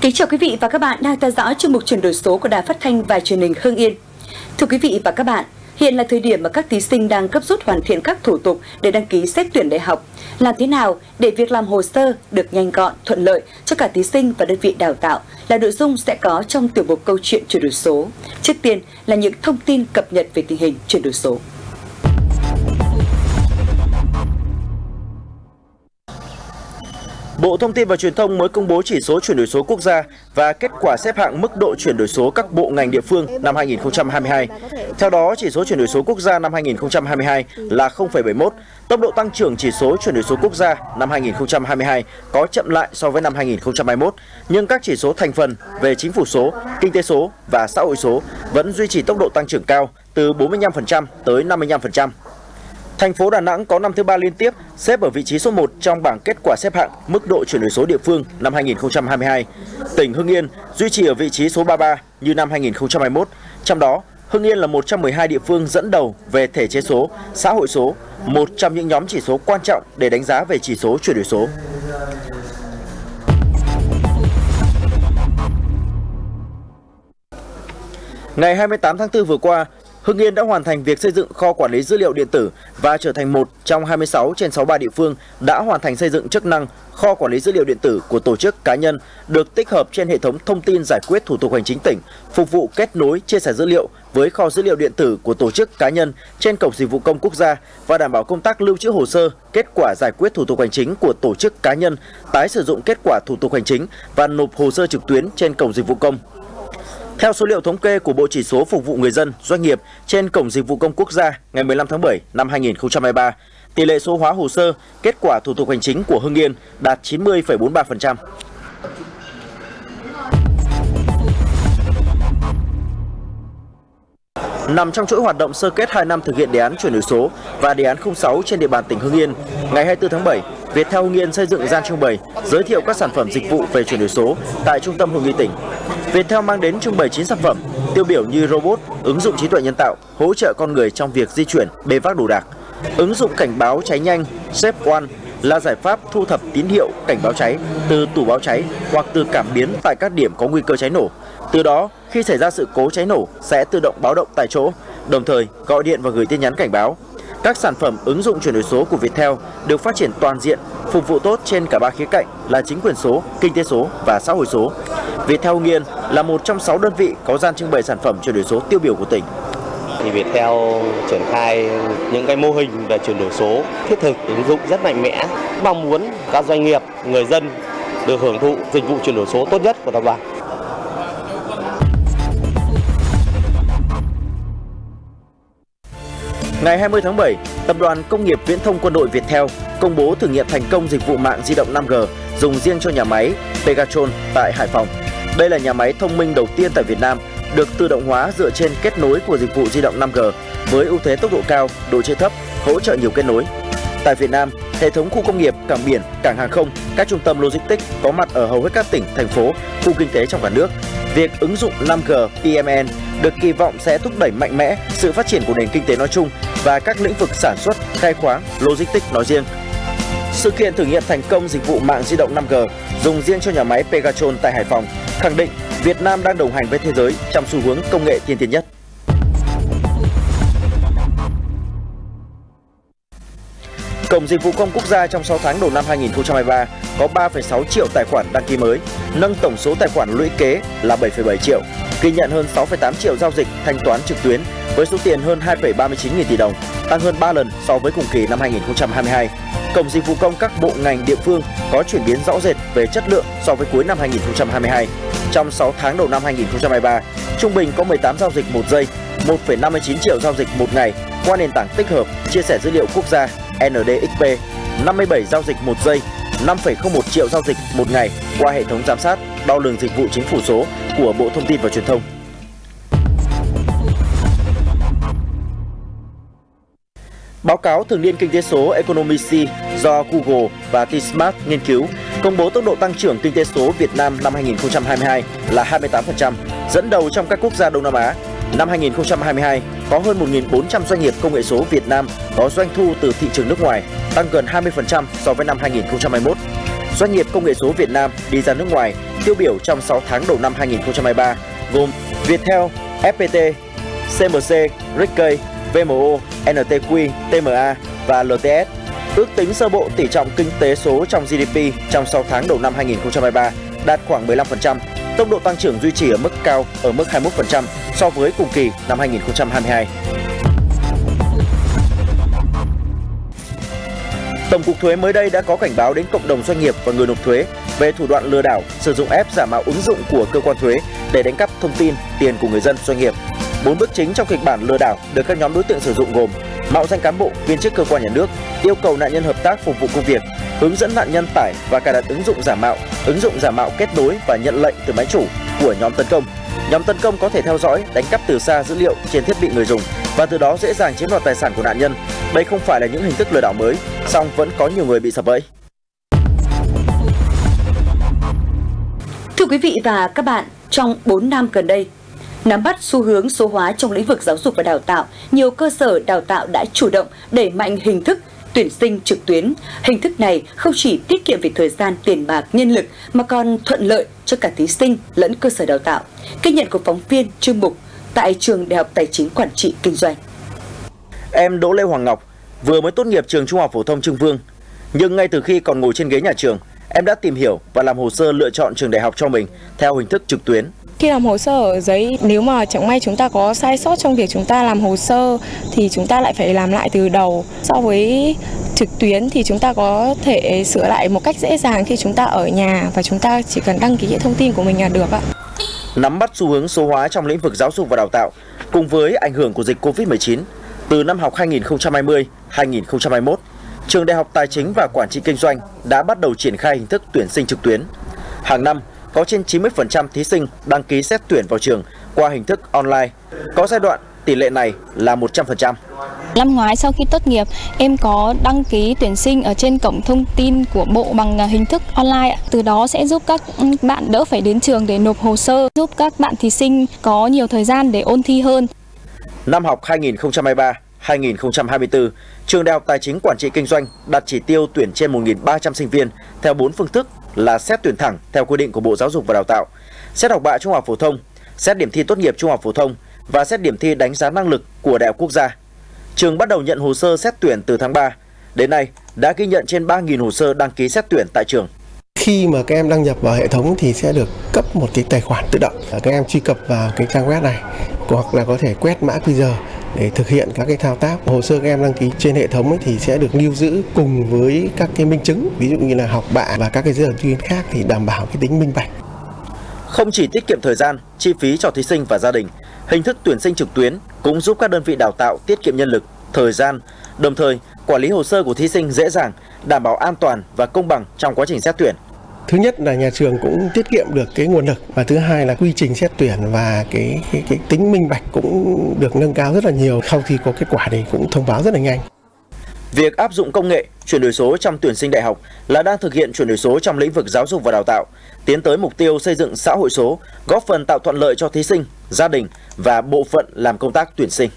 Kính chào quý vị và các bạn đang theo dõi chuyên mục chuyển đổi số của Đài Phát thanh và Truyền hình Hưng Yên. Thưa quý vị và các bạn, hiện là thời điểm mà các thí sinh đang gấp rút hoàn thiện các thủ tục để đăng ký xét tuyển đại học. Làm thế nào để việc làm hồ sơ được nhanh gọn, thuận lợi cho cả thí sinh và đơn vị đào tạo là nội dung sẽ có trong tiểu mục câu chuyện chuyển đổi số. Trước tiên là những thông tin cập nhật về tình hình chuyển đổi số. Bộ Thông tin và Truyền thông mới công bố chỉ số chuyển đổi số quốc gia và kết quả xếp hạng mức độ chuyển đổi số các bộ ngành địa phương năm 2022. Theo đó, chỉ số chuyển đổi số quốc gia năm 2022 là 0,71. Tốc độ tăng trưởng chỉ số chuyển đổi số quốc gia năm 2022 có chậm lại so với năm 2021, nhưng các chỉ số thành phần về chính phủ số, kinh tế số và xã hội số vẫn duy trì tốc độ tăng trưởng cao từ 45% tới 55%. Thành phố Đà Nẵng có năm thứ 3 liên tiếp xếp ở vị trí số 1 trong bảng kết quả xếp hạng mức độ chuyển đổi số địa phương năm 2022. Tỉnh Hưng Yên duy trì ở vị trí số 33 như năm 2021. Trong đó, Hưng Yên là một trong 12 địa phương dẫn đầu về thể chế số, xã hội số, một trong những nhóm chỉ số quan trọng để đánh giá về chỉ số chuyển đổi số. Ngày 28 tháng 4 vừa qua, Hưng Yên đã hoàn thành việc xây dựng kho quản lý dữ liệu điện tử và trở thành một trong 26 trên 63 địa phương đã hoàn thành xây dựng chức năng kho quản lý dữ liệu điện tử của tổ chức cá nhân được tích hợp trên hệ thống thông tin giải quyết thủ tục hành chính tỉnh, phục vụ kết nối chia sẻ dữ liệu với kho dữ liệu điện tử của tổ chức cá nhân trên cổng dịch vụ công quốc gia và đảm bảo công tác lưu trữ hồ sơ, kết quả giải quyết thủ tục hành chính của tổ chức cá nhân, tái sử dụng kết quả thủ tục hành chính và nộp hồ sơ trực tuyến trên cổng dịch vụ công. Theo số liệu thống kê của Bộ Chỉ số Phục vụ Người dân, Doanh nghiệp trên Cổng Dịch vụ Công Quốc gia ngày 15 tháng 7 năm 2023, tỷ lệ số hóa hồ sơ, kết quả thủ tục hành chính của Hưng Yên đạt 90,43%. Nằm trong chuỗi hoạt động sơ kết 2 năm thực hiện đề án chuyển đổi số và đề án 06 trên địa bàn tỉnh Hưng Yên, ngày 24 tháng 7, Viettel Hưng Yên xây dựng gian trưng bày giới thiệu các sản phẩm dịch vụ về chuyển đổi số tại Trung tâm Hội nghị tỉnh. Viettel mang đến trưng bày 9 sản phẩm tiêu biểu như robot, ứng dụng trí tuệ nhân tạo, hỗ trợ con người trong việc di chuyển, bê vác đồ đạc. Ứng dụng cảnh báo cháy nhanh Safe One là giải pháp thu thập tín hiệu cảnh báo cháy từ tủ báo cháy hoặc từ cảm biến tại các điểm có nguy cơ cháy nổ. Từ đó, khi xảy ra sự cố cháy nổ sẽ tự động báo động tại chỗ, đồng thời gọi điện và gửi tin nhắn cảnh báo. Các sản phẩm ứng dụng chuyển đổi số của Viettel được phát triển toàn diện, phục vụ tốt trên cả 3 khía cạnh là chính quyền số, kinh tế số và xã hội số. Viettel Hưng Yên là một trong 6 đơn vị có gian trưng bày sản phẩm chuyển đổi số tiêu biểu của tỉnh. Thì Viettel triển khai những cái mô hình về chuyển đổi số thiết thực, ứng dụng rất mạnh mẽ, mong muốn các doanh nghiệp, người dân được hưởng thụ dịch vụ chuyển đổi số tốt nhất của tập đoàn. Ngày 20 tháng 7, Tập đoàn Công nghiệp Viễn thông Quân đội Viettel công bố thử nghiệm thành công dịch vụ mạng di động 5G dùng riêng cho nhà máy Pegatron tại Hải Phòng. Đây là nhà máy thông minh đầu tiên tại Việt Nam được tự động hóa dựa trên kết nối của dịch vụ di động 5G với ưu thế tốc độ cao, độ trễ thấp, hỗ trợ nhiều kết nối. Tại Việt Nam, hệ thống khu công nghiệp, cảng biển, cảng hàng không, các trung tâm logistics có mặt ở hầu hết các tỉnh, thành phố, khu kinh tế trong cả nước. Việc ứng dụng 5G PMN được kỳ vọng sẽ thúc đẩy mạnh mẽ sự phát triển của nền kinh tế nói chung và các lĩnh vực sản xuất, khai khoáng, logistics nói riêng. Sự kiện thử nghiệm thành công dịch vụ mạng di động 5G dùng riêng cho nhà máy Pegatron tại Hải Phòng khẳng định Việt Nam đang đồng hành với thế giới trong xu hướng công nghệ tiên tiến nhất. Cổng Dịch vụ Công Quốc gia trong 6 tháng đầu năm 2023 có 3,6 triệu tài khoản đăng ký mới, nâng tổng số tài khoản lũy kế là 7,7 triệu, ghi nhận hơn 6,8 triệu giao dịch thanh toán trực tuyến với số tiền hơn 2,39 nghìn tỷ đồng, tăng hơn 3 lần so với cùng kỳ năm 2022. Cổng Dịch vụ Công các bộ ngành địa phương có chuyển biến rõ rệt về chất lượng so với cuối năm 2022. Trong 6 tháng đầu năm 2023, trung bình có 18 giao dịch một giây, 1,59 triệu giao dịch một ngày qua nền tảng tích hợp chia sẻ dữ liệu quốc gia NDXP, 57 giao dịch một giây, 5,01 triệu giao dịch một ngày qua hệ thống giám sát, đo lường dịch vụ chính phủ số của Bộ Thông tin và Truyền thông. Báo cáo thường niên kinh tế số Economic do Google và T-Smart nghiên cứu công bố tốc độ tăng trưởng kinh tế số Việt Nam năm 2022 là 28%, dẫn đầu trong các quốc gia Đông Nam Á. Năm 2022, có hơn 1.400 doanh nghiệp công nghệ số Việt Nam có doanh thu từ thị trường nước ngoài, tăng gần 20% so với năm 2021. doanh nghiệp công nghệ số Việt Nam đi ra nước ngoài tiêu biểu trong 6 tháng đầu năm 2023 gồm Viettel, FPT, CMC, Rickey, VMO, NTQ, TMA và LTS. Ước tính sơ bộ tỷ trọng kinh tế số trong GDP trong 6 tháng đầu năm 2023 đạt khoảng 15%, tốc độ tăng trưởng duy trì ở mức cao ở mức 21% so với cùng kỳ năm 2022. Tổng cục Thuế mới đây đã có cảnh báo đến cộng đồng doanh nghiệp và người nộp thuế về thủ đoạn lừa đảo sử dụng app giả mạo ứng dụng của cơ quan thuế để đánh cắp thông tin, tiền của người dân, doanh nghiệp. 4 bước chính trong kịch bản lừa đảo được các nhóm đối tượng sử dụng gồm mạo danh cán bộ, viên chức cơ quan nhà nước, yêu cầu nạn nhân hợp tác phục vụ công việc, hướng dẫn nạn nhân tải và cài đặt ứng dụng giả mạo kết nối và nhận lệnh từ máy chủ của nhóm tấn công. Nhóm tấn công có thể theo dõi, đánh cắp từ xa dữ liệu trên thiết bị người dùng và từ đó dễ dàng chiếm đoạt tài sản của nạn nhân. Đây không phải là những hình thức lừa đảo mới, song vẫn có nhiều người bị sập bẫy. Thưa quý vị và các bạn, trong 4 năm gần đây, nắm bắt xu hướng số hóa trong lĩnh vực giáo dục và đào tạo, nhiều cơ sở đào tạo đã chủ động đẩy mạnh hình thức tuyển sinh trực tuyến. Hình thức này không chỉ tiết kiệm về thời gian, tiền bạc, nhân lực mà còn thuận lợi cho cả thí sinh lẫn cơ sở đào tạo. Ghi nhận của phóng viên Trương Mục tại Trường Đại học Tài chính Quản trị Kinh doanh. Em Đỗ Lê Hoàng Ngọc vừa mới tốt nghiệp trường Trung học phổ thông Trưng Vương, nhưng ngay từ khi còn ngồi trên ghế nhà trường, em đã tìm hiểu và làm hồ sơ lựa chọn trường đại học cho mình theo hình thức trực tuyến. Khi làm hồ sơ ở giấy, nếu mà chẳng may chúng ta có sai sót trong việc chúng ta làm hồ sơ thì chúng ta lại phải làm lại từ đầu. So với trực tuyến thì chúng ta có thể sửa lại một cách dễ dàng khi chúng ta ở nhà và chúng ta chỉ cần đăng ký thông tin của mình là được ạ. Nắm bắt xu hướng số hóa trong lĩnh vực giáo dục và đào tạo cùng với ảnh hưởng của dịch Covid-19, từ năm học 2020-2021, Trường Đại học Tài chính và Quản trị Kinh doanh đã bắt đầu triển khai hình thức tuyển sinh trực tuyến. Hàng năm, có trên 90% thí sinh đăng ký xét tuyển vào trường qua hình thức online. Có giai đoạn tỷ lệ này là 100%. Năm ngoái sau khi tốt nghiệp, em có đăng ký tuyển sinh ở trên cổng thông tin của Bộ bằng hình thức online. Từ đó sẽ giúp các bạn đỡ phải đến trường để nộp hồ sơ, giúp các bạn thí sinh có nhiều thời gian để ôn thi hơn. Năm học 2023-2024, Trường Đại học Tài chính Quản trị Kinh doanh đặt chỉ tiêu tuyển trên 1.300 sinh viên theo 4 phương thức là xét tuyển thẳng theo quy định của Bộ Giáo dục và Đào tạo, xét học bạ trung học phổ thông, xét điểm thi tốt nghiệp trung học phổ thông và xét điểm thi đánh giá năng lực của Đại học Quốc gia. Trường bắt đầu nhận hồ sơ xét tuyển từ tháng 3. Đến nay, đã ghi nhận trên 3.000 hồ sơ đăng ký xét tuyển tại trường. Khi mà các em đăng nhập vào hệ thống thì sẽ được cấp một cái tài khoản tự động. Các em truy cập vào cái trang web này hoặc là có thể quét mã QR để thực hiện các cái thao tác. Hồ sơ các em đăng ký trên hệ thống ấy thì sẽ được lưu giữ cùng với các cái minh chứng, ví dụ như là học bạ và các cái giấy tờ chuyên khác thì đảm bảo cái tính minh bạch. Không chỉ tiết kiệm thời gian, chi phí cho thí sinh và gia đình, hình thức tuyển sinh trực tuyến cũng giúp các đơn vị đào tạo tiết kiệm nhân lực, thời gian, đồng thời quản lý hồ sơ của thí sinh dễ dàng, đảm bảo an toàn và công bằng trong quá trình xét tuyển. Thứ nhất là nhà trường cũng tiết kiệm được cái nguồn lực và thứ hai là quy trình xét tuyển và cái tính minh bạch cũng được nâng cao rất là nhiều. Sau khi có kết quả thì cũng thông báo rất là nhanh. Việc áp dụng công nghệ, chuyển đổi số trong tuyển sinh đại học là đang thực hiện chuyển đổi số trong lĩnh vực giáo dục và đào tạo, tiến tới mục tiêu xây dựng xã hội số, góp phần tạo thuận lợi cho thí sinh, gia đình và bộ phận làm công tác tuyển sinh.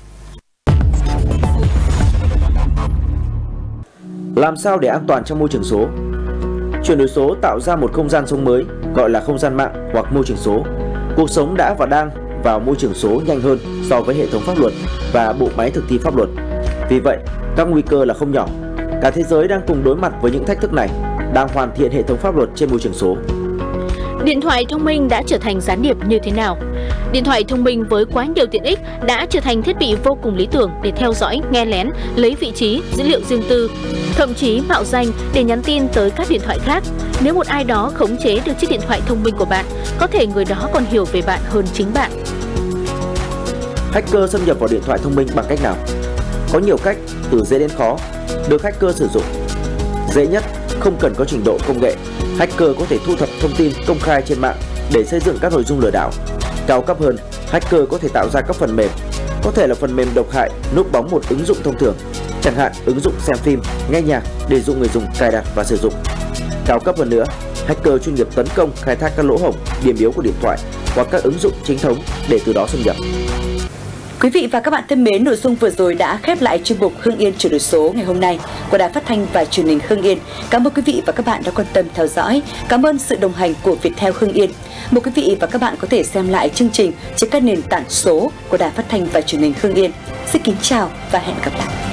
Làm sao để an toàn trong môi trường số? Chuyển đổi số tạo ra một không gian sống mới, gọi là không gian mạng hoặc môi trường số. Cuộc sống đã và đang vào môi trường số nhanh hơn so với hệ thống pháp luật và bộ máy thực thi pháp luật. Vì vậy, các nguy cơ là không nhỏ. Cả thế giới đang cùng đối mặt với những thách thức này, đang hoàn thiện hệ thống pháp luật trên môi trường số. Điện thoại thông minh đã trở thành gián điệp như thế nào? Điện thoại thông minh với quá nhiều tiện ích đã trở thành thiết bị vô cùng lý tưởng để theo dõi, nghe lén, lấy vị trí, dữ liệu riêng tư, thậm chí mạo danh để nhắn tin tới các điện thoại khác. Nếu một ai đó khống chế được chiếc điện thoại thông minh của bạn, có thể người đó còn hiểu về bạn hơn chính bạn. Hacker xâm nhập vào điện thoại thông minh bằng cách nào? Có nhiều cách, từ dễ đến khó, được hacker sử dụng. Dễ nhất, không cần có trình độ công nghệ, hacker có thể thu thập thông tin công khai trên mạng để xây dựng các nội dung lừa đảo. Cao cấp hơn, hacker có thể tạo ra các phần mềm, có thể là phần mềm độc hại núp bóng một ứng dụng thông thường, chẳng hạn ứng dụng xem phim, nghe nhạc để dụ người dùng cài đặt và sử dụng. Cao cấp hơn nữa, hacker chuyên nghiệp tấn công khai thác các lỗ hổng, điểm yếu của điện thoại hoặc các ứng dụng chính thống để từ đó xâm nhập. Quý vị và các bạn thân mến, nội dung vừa rồi đã khép lại chuyên mục Hưng Yên chuyển đổi số ngày hôm nay của Đài Phát thanh và Truyền hình Hưng Yên. Cảm ơn quý vị và các bạn đã quan tâm theo dõi. Cảm ơn sự đồng hành của Viettel Hưng Yên. Mời quý vị và các bạn có thể xem lại chương trình trên các nền tảng số của Đài Phát thanh và Truyền hình Hưng Yên. Xin kính chào và hẹn gặp lại.